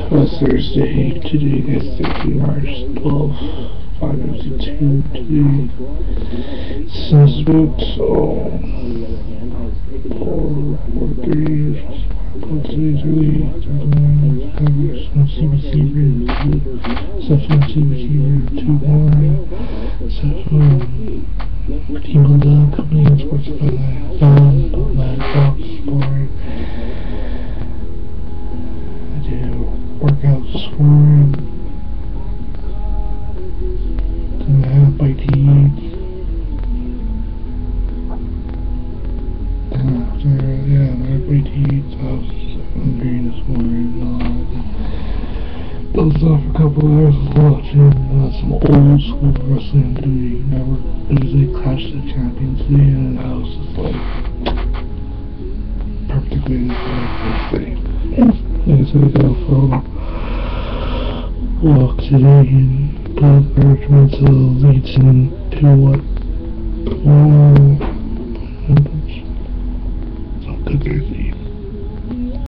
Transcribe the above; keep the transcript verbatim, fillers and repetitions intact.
Uh, Thursday, today, that's Thursday, March twelfth, five fifty-two, today. Suspect, so, four, four thirty, today's early, some C B C Route two, Sefton C B C Route two one, Sefton, Team Dog Company, and Sports by the Dawn, Mad Fox, Sport. Workout scoring, then I have bite to eat, and after, yeah, I have bite to eat, so I was hungry this morning, uh, dozed off for a couple hours, watching uh, some old school wrestling on Duty Network. It was like Clash of the Champions Day, and I was just like, perfectly like this thing. Like I said, I got for walk today, and both arguments leads into what more some good Thursday.